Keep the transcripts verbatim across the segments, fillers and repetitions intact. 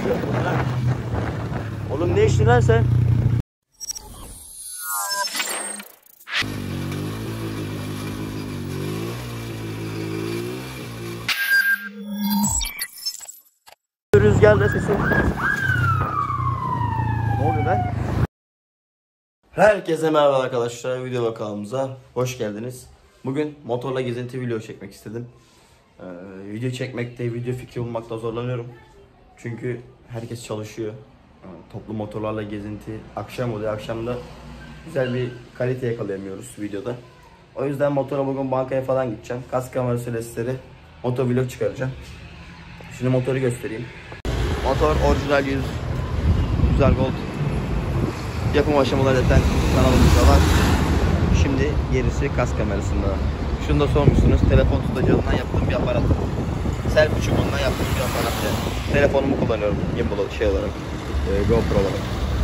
Oğlum ne içtin lan sen? Rüzgarda sesin. Ne oluyor lan? Herkese merhaba arkadaşlar, video kanalımıza hoş geldiniz. Bugün motorla gezinti video çekmek istedim. Ee, video çekmekte, video fikri bulmakta zorlanıyorum. Çünkü herkes çalışıyor. Ee, toplu motorlarla gezinti akşam oluyor. Akşamda güzel bir kalite yakalayamıyoruz videoda. O yüzden motora bugün bankaya falan gideceğim. Kask kamerası ile sizlere motovlog çıkaracağım. Şimdi motoru göstereyim. Motor orijinal yüz güzel gold. Yapım aşamaları zaten kanalımızda var. Şimdi gerisi kask kamerasında. Şunu da sormuşsunuz, telefon tutacağından yaptığım bir aparat. Selfie çubuğundan yaptığım bir aparat. Yani. Telefonumu kullanıyorum gimbal şey olarak, e, GoPro olarak.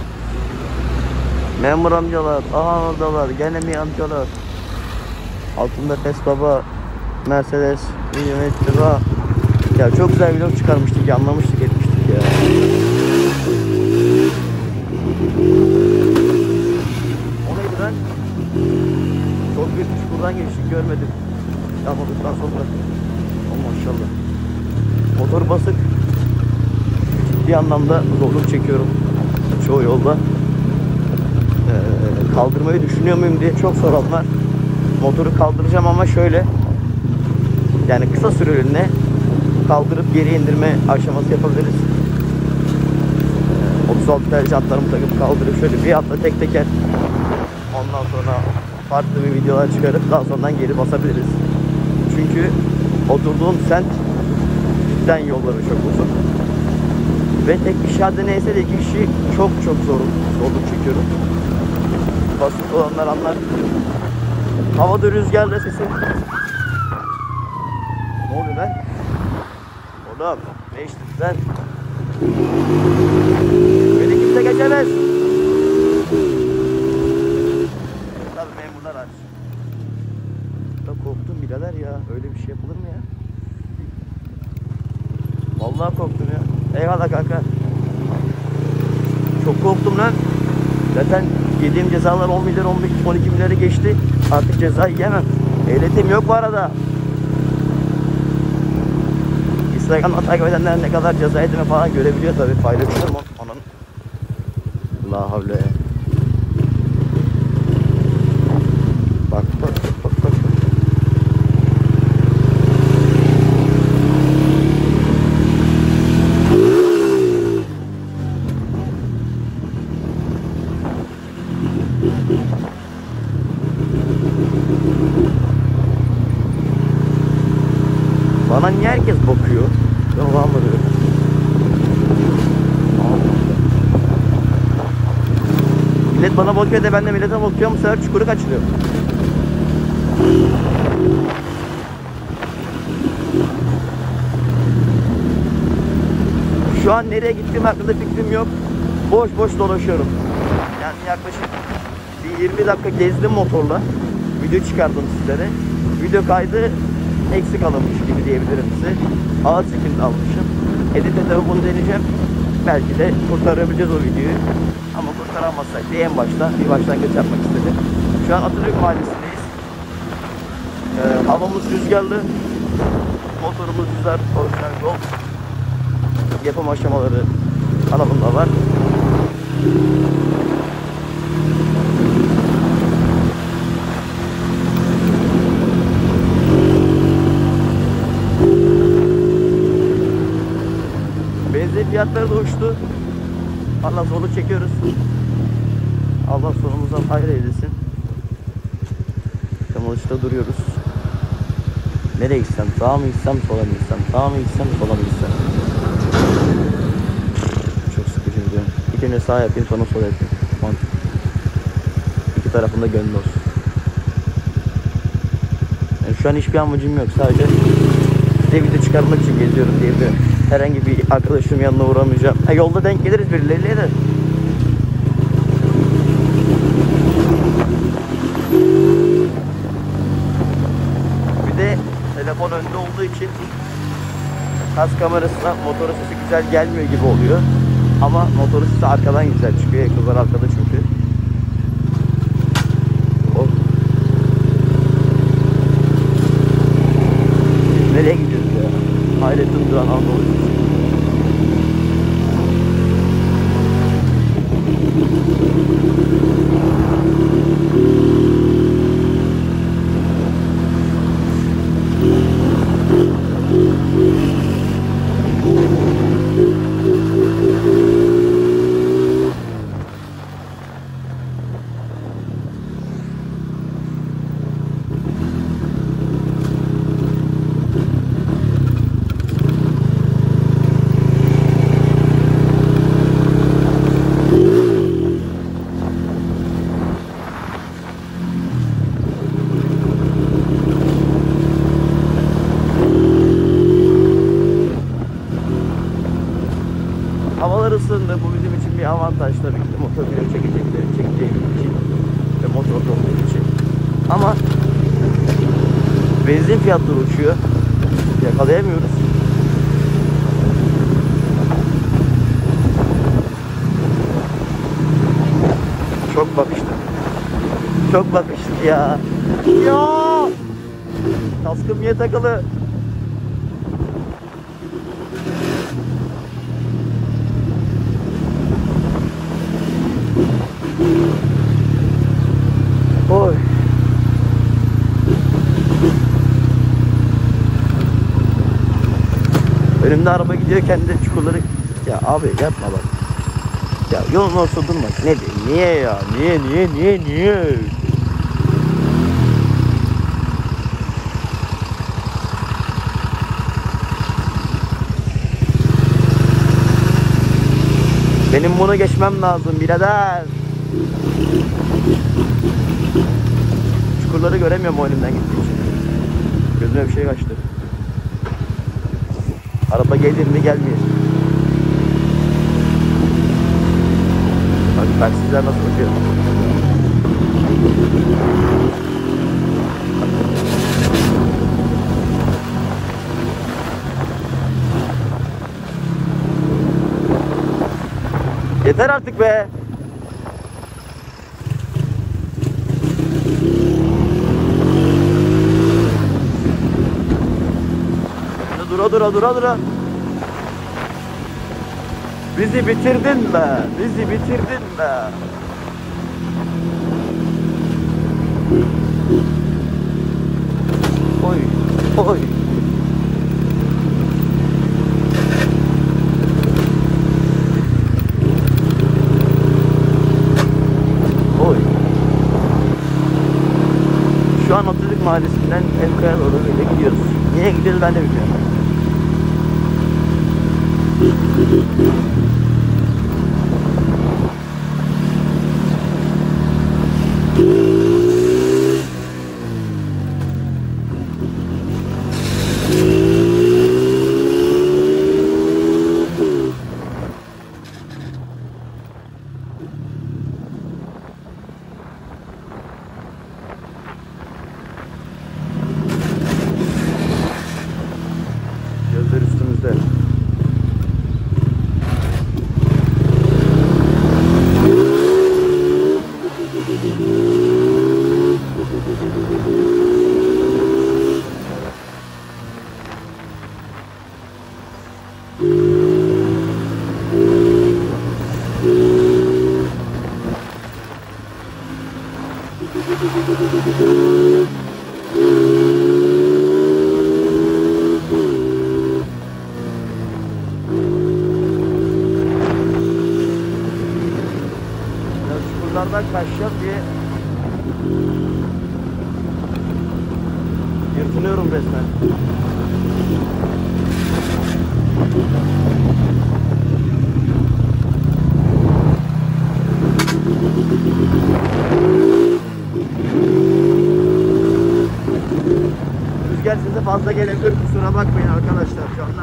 Memur amcalar, aha oradalar, gene mi amcalar? Altında Fes Baba, Mercedes, Millimetre. Ya çok güzel vlog çıkarmıştık, anlamıştık, etmiştik ya. O neydi lan? Çok büyük buradan geçtik, görmedim. Yapmadıktan sonra. Oh maşallah. Motor basık. Bir anlamda zorluk çekiyorum çoğu yolda. Ee, kaldırmayı düşünüyor muyum diye çok soran var. Motoru kaldıracağım ama şöyle. Yani kısa süreliğine kaldırıp geri indirme aşaması yapabiliriz. otuz altı derece atlarımı takıp kaldırıp şöyle bir atla tek teker, ondan sonra farklı bir videolar çıkarıp daha sonradan geri basabiliriz. Çünkü oturduğum semt cidden yolları çok uzun ve tek kişi hadi neyse de iki kişi çok çok zor, zorluk çekiyorum. Basit olanlar anlar. Havada rüzgarla sesin. Ne oluyor lan? Oğlum ne içtin sen? Beni kimse geçemez. Tabii memurlar aç. Da korktum birader ya. Öyle bir şey yapılır mı ya? Vallahi korktum ya. Eyvallah kanka. Çok korktum lan. Zaten yediğim cezalar on milyar, on iki milyarı geçti. Artık ceza yiyemem. Ehliyetim yok bu arada. Instagram'dan takip edenler ne kadar ceza yediğimi falan görebiliyor tabii, paylaşıyorum onun. La havle. Bak bak bak bak. Bana niye herkes bakıyor? Ben onu anlamıyorum. Millet bana bakıyor da ben de millete bakıyorum. Bu sefer çukuru kaçırıyorum. Şu an nereye gittiğim hakkında fikrim yok. Boş boş dolaşıyorum. Yani yaklaşık bir yirmi dakika gezdim motorla. Video çıkardım sizlere. Video kaydı eksik alınmış gibi diyebilirim size. Ağır çekimde almışım. Edit'e tabi bunu deneyeceğim. Belki de kurtarabileceğiz o videoyu. Ama kurtaramazsak diye en başta bir başlangıç yapmak istedim. Şu an Atatürk Mahallesi'ndeyiz. Ee, havamız rüzgarlı. Motorumuz güzel, orijinal yol. Yapım aşamaları kanalımda var. Benzin fiyatları da uçtu. Allah zorluk çekiyoruz. Allah sonumuzdan hayır eylesin. Kamalışta duruyoruz. Nereye gitsem? Sağa mı gitsem, sola mı gitsem? Sağa mı gitsem, sola mı gitsem? Çok sıkıcı diyorum. İlk önce sağ yapayım, sonra sola yapayım. Mantık. İki tarafında gönlü olsun. Yani şu an hiçbir amacım yok. Sadece size video çıkarmak için geziyorum diyebilirim. Herhangi bir arkadaşımın yanına uğramayacağım. Ha, yolda denk geliriz birileriyle de. Bir de telefon önde olduğu için Kas kamerasına motorun sesi güzel gelmiyor gibi oluyor. Ama motorun sesi arkadan güzel çıkıyor. Egzozlar arkada çünkü. Oh. Nereye gidiyoruz ya? Hayrettin Duran Anadolu. Havalar ısındı. Bu bizim için bir avantaj tabii ki. Motor video çekecekleri çekeceğim için ve motorda olduğu için. Ama benzin fiyatları uçuyor. Yakalayamıyoruz. Çok bakıştık. Çok bakıştık ya. Ya! Kaskım niye takılı? Oy. Önümde araba gidiyorken de çukurları... Ya abi yapma bak. Ya yolun ortasında durma. Ne niye ya? Niye niye niye niye? Benim bunu geçmem lazım birader. Çukurları göremiyorum o önümden gittiği için. Gözüme bir şey kaçtı. Araba gelir mi gelmiyor. Bak taksiciler nasıl uçuyor. Yeter artık be. Dura dura dura dura. Bizi bitirdin be. Bizi bitirdin be. Oy oy. Oy. Şu an Atatürk Mahallesi'nden Emkaya doğru böyle gidiyoruz. Niye gidiyoruz ben de bilmiyorum. Gözler üstümüzde. Çukurlardan kaçacağım diye yırtınıyorum resmen. Rüzgar size fazla gelebilir, kusura bakmayın arkadaşlar şu anda.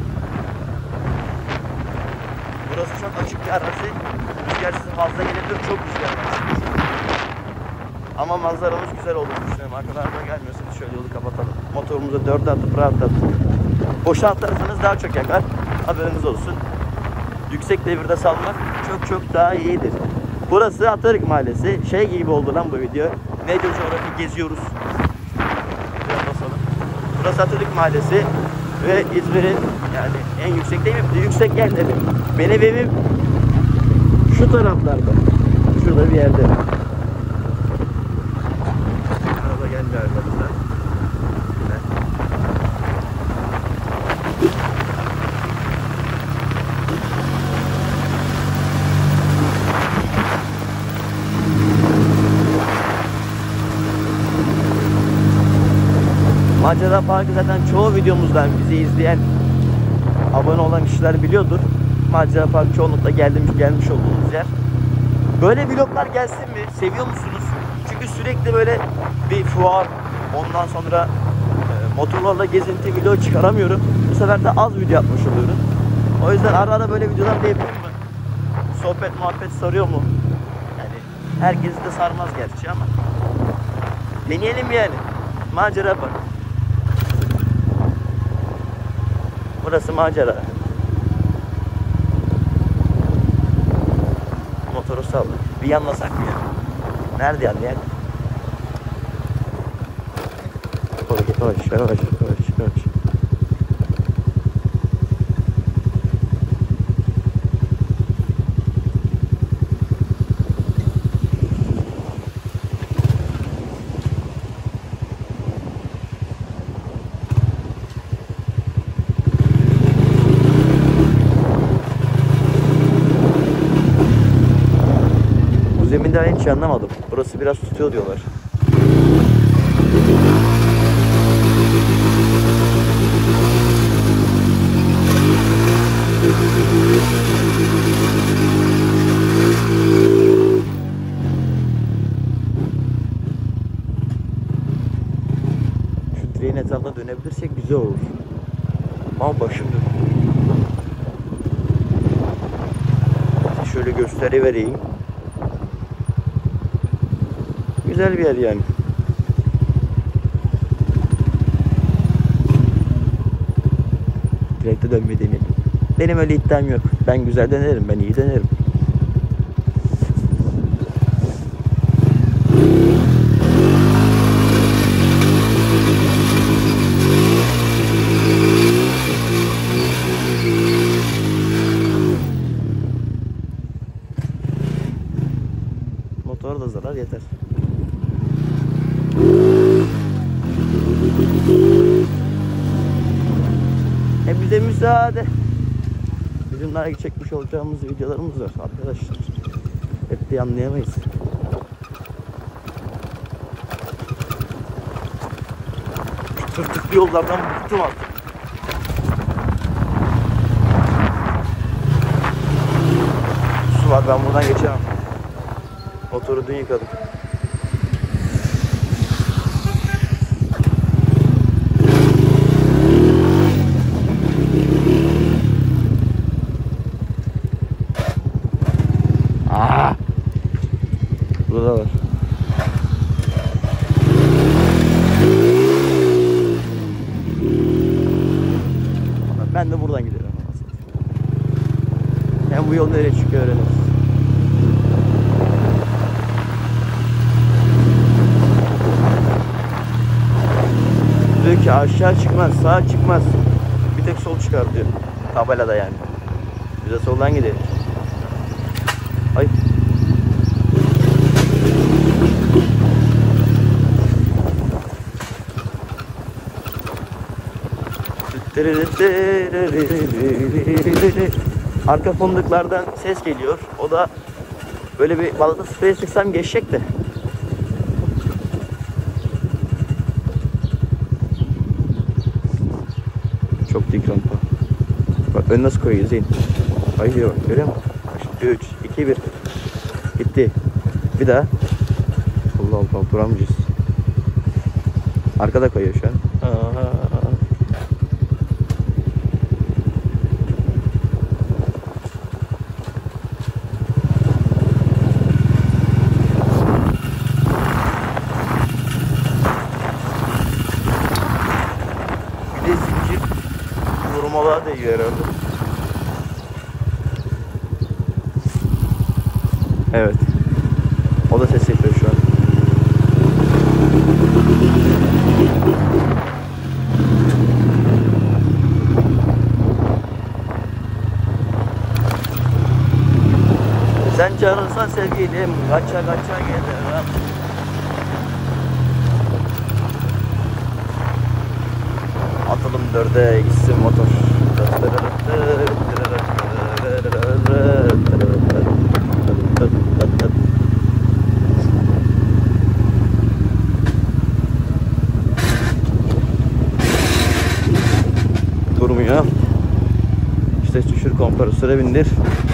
Burası çok açık bir arazi. Rüzgar size fazla gelebilir, çok rüzgar var. Ama manzaramız güzel olduğunu düşünüyorum. Arkadan araba gelmiyorsanız şöyle yolu kapatalım. Motorumuza dört atıp rahatlatıp boşaltırsanız daha çok yakar. Haberiniz olsun. Yüksek devirde salmak çok çok daha iyidir. Burası Atatürk Mahallesi. Şey gibi oldu lan bu video. Medya coğrafya geziyoruz. Biraz basalım. Burası Atatürk Mahallesi ve İzmir'in yani en yüksek değil mi? Yüksek yerleri. Benim evim şu taraflarda. Şurada bir yerde. Araba gelmiyor arkamızdan. Macera Parkı zaten çoğu videomuzdan bizi izleyen, abone olan kişiler biliyordur. Macera Parkı çoğunlukla gelmiş, gelmiş olduğumuz yer. Böyle vloglar gelsin mi? Seviyor musunuz? Çünkü sürekli böyle bir fuar, ondan sonra e, motorlarla gezinti video çıkaramıyorum. Bu sefer de az video atmış oluyorum. O yüzden ara ara böyle videolar da yapayım mı? Sohbet muhabbet sarıyor mu? Yani herkesi de sarmaz gerçi ama deneyelim yani. Macera Parkı. Burası macera. Motoru sallı. Bir yanlasak mı ya? Nerede yanlayak? Yavaş yavaş yavaş yavaş. Zeminde ben hiç anlamadım. Burası biraz tutuyor diyorlar. Şu direğin etrafına dönebilirsek güzel olur. Ama başım dönüyor. Şöyle gösterivereyim. Güzel bir yer yani. Direkte dönmeyi deneyelim. Benim öyle iddiam yok. Ben güzel dönerim, ben iyi dönerim. Motora da zarar yeter. E bize müsaade. Bizim daha çekmiş olacağımız videolarımız var arkadaşlar. Hep de anlayamayız. Şu tırtıklı yollardan bıktım artık. Su var, ben buradan geçemem. Motoru dün yıkadım. Aa! Burada var. Ben de buradan giderim. Hem bu yol nereye çıkıyor öğreniriz. Diyor ki aşağı çıkmaz, sağa çıkmaz. Bir tek sol çıkar diyor. Tabelada yani. Biz de soldan gidelim. Ay. Arka fındıklardan ses geliyor. O da böyle bir balata spreye sıksam geçecek de. Çok dik rampa. Bak ön nasıl koyuyor Zeyn. Ay diyor bak, görüyor musun? üç, iki, bir. Gitti. Bir daha. Allah Allah, duramayacağız. Arkada koyuyor şu an. Aha. çekiyor herhalde. Evet. O da ses yapıyor şu an. Sen çağırırsan sevgilim, kaça kaça gelirim. Atalım dörde gitsin motor. Durmuyor. İşte düşür, kompresöre bindir.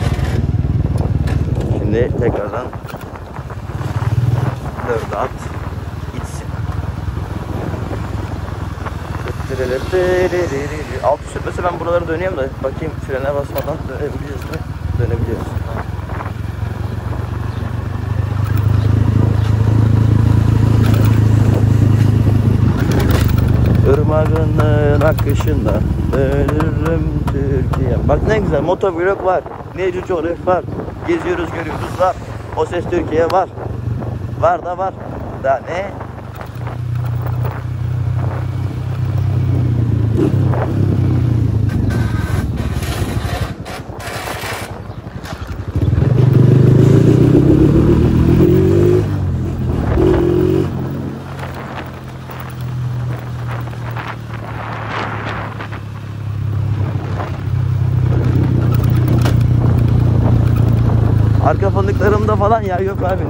Şimdi tekrardan dörde at, gitsin. Alt sürtmese ben buraları dönüyorum da bakayım, frene basmadan dönebiliyoruz mu? Dönebiliyoruz. Irmağının akışında dönürüm Türkiye. Bak ne güzel, motovlog var, Necip Coğraf var, geziyoruz görüyoruz var. O Ses Türkiye var. Var da var. Daha ne? Arka fındıklarımda falan yer yok abi.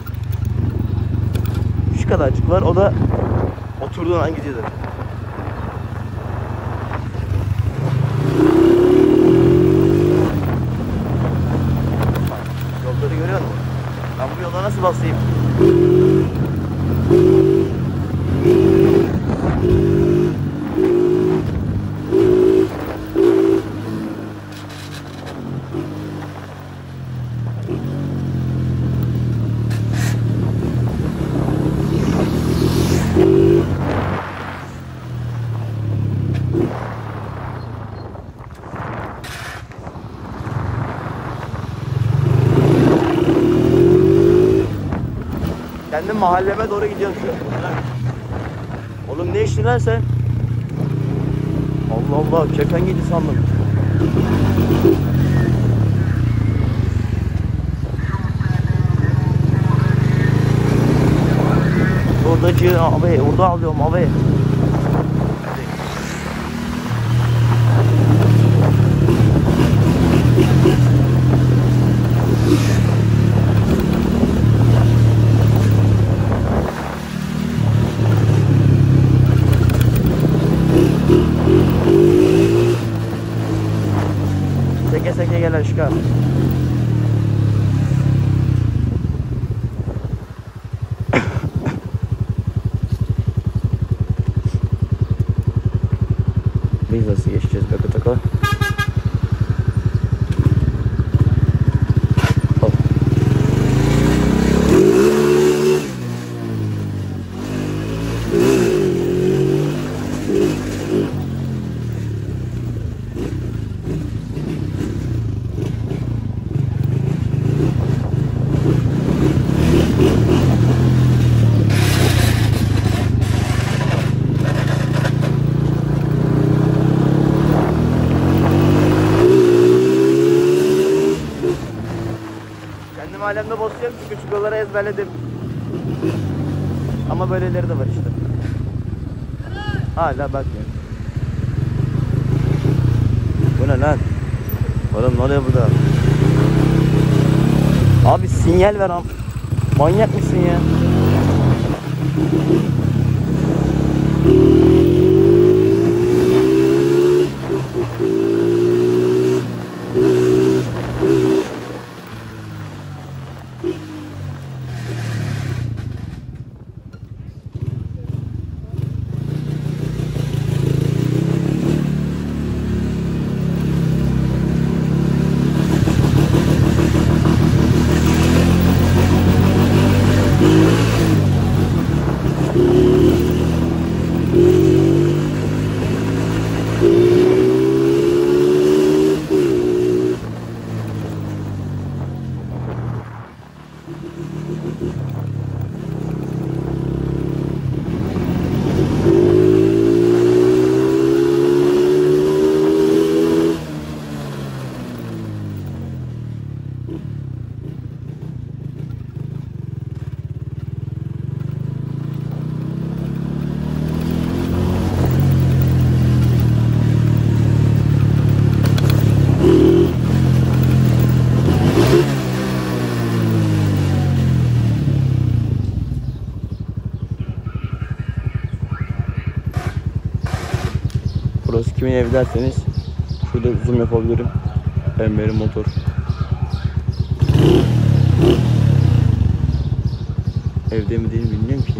Şu kadarcık var, o da oturduğun an gidiyordur. Yolları görüyor musun? Ben bu yola nasıl basayım? Kendim mahalleme doğru gidiyorum şu an. Oğlum ne içtin lan sen? Allah Allah, kefen gidi sandım. Oradaki abi, orada alıyorum abi. Seke seke gel aşkım. Biz nasıl geçeceğiz Gakı Taka? Hop. Kendim alemde bozuyorum çünkü küçük yolları ezberledim. Ama böyleleri de var işte. Hala bakmıyor. Bu ne lan? Oğlum ne oluyor burada? Abi sinyal ver am. Manyak mısın ya? Thank you. Burası kimin evi derseniz şurada zoom yapabilirim. Enver'in motor. Evde mi değil mi bilmiyorum ki.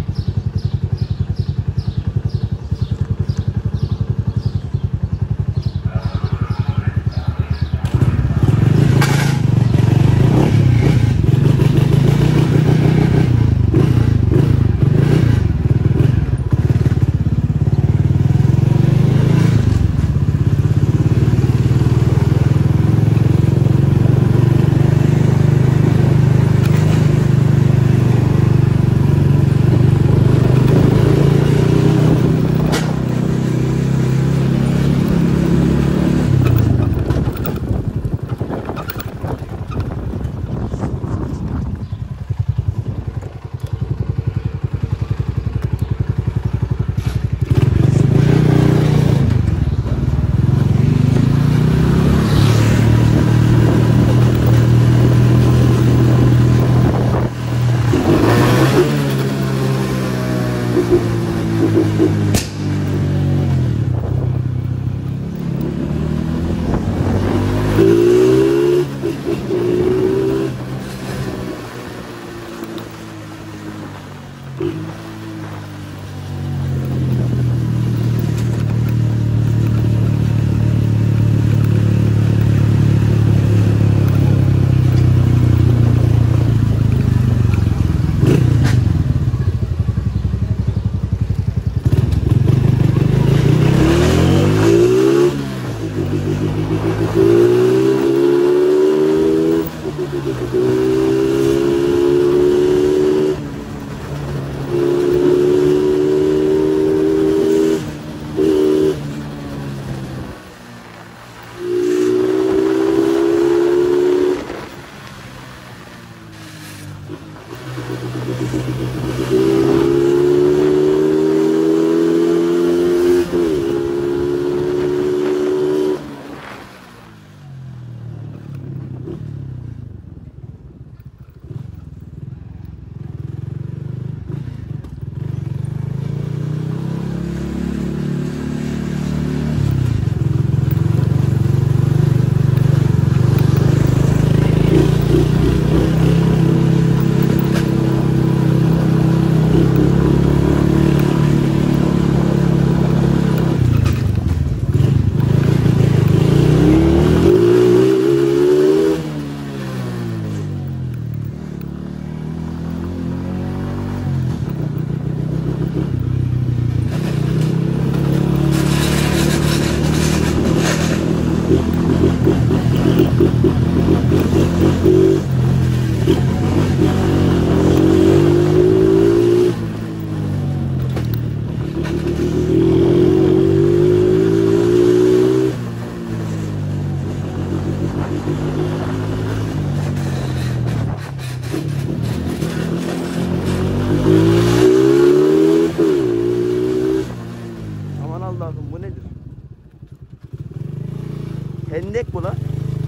Hendek bu lan.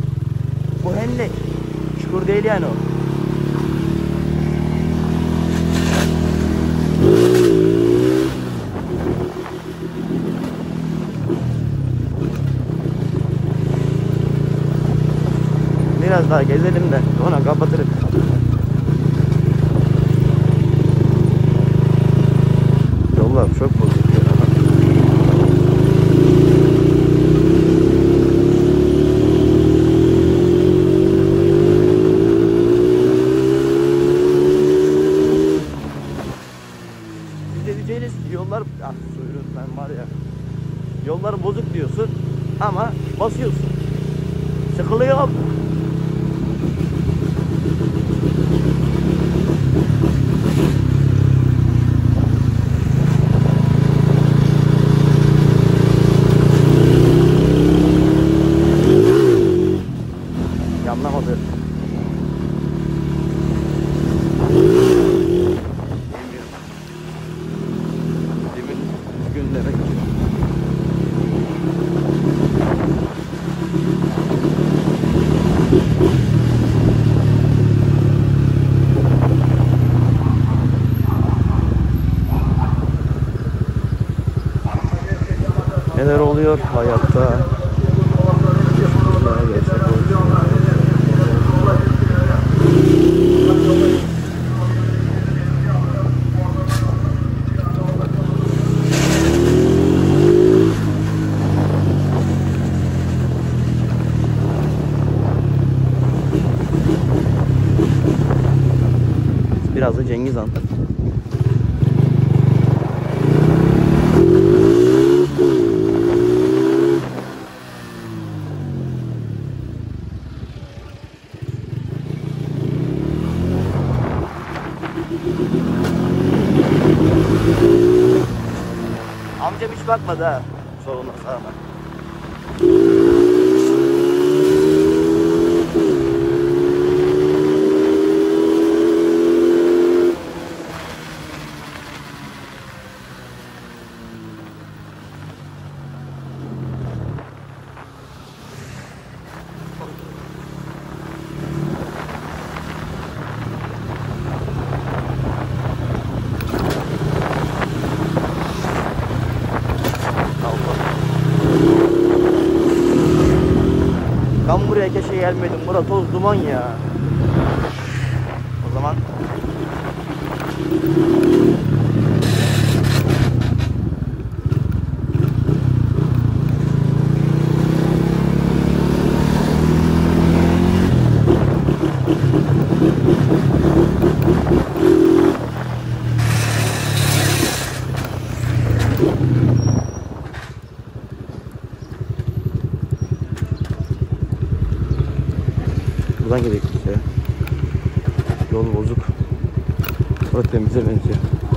Bu hendek. Çukur değil yani o. Biraz daha gezelim de sonra kapatırız. Yollar çok bozuk ya. Diyeceğiniz yollar, ah suyurun sen var ya, yollar bozuk diyorsun ama basıyorsun, sıkılıyor. Yanlamadı. Günlere oluyor hayatta. Biraz da Cengiz Han. Amcam hiç bakmadı ha. Soluna sağına. Ben buraya keşke gelmedim. Burası toz duman ya. O zaman buradan gidelim işte. Yol bozuk. Burası temize benziyor.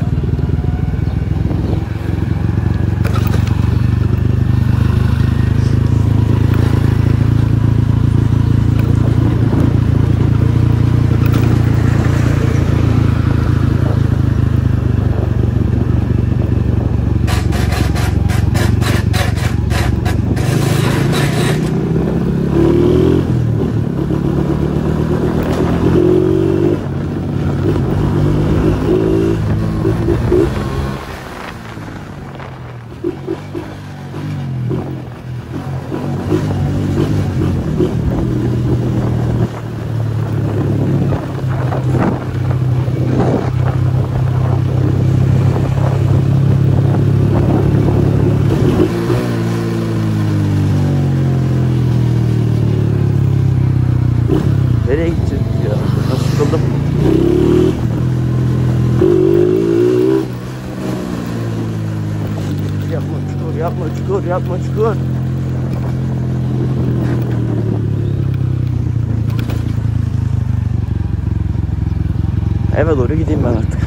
Nereye gideceğiz ya? Nasıl sıkıldım? Yapma çukur, yapma çukur, yapma çukur. Eve doğru gideyim ben artık.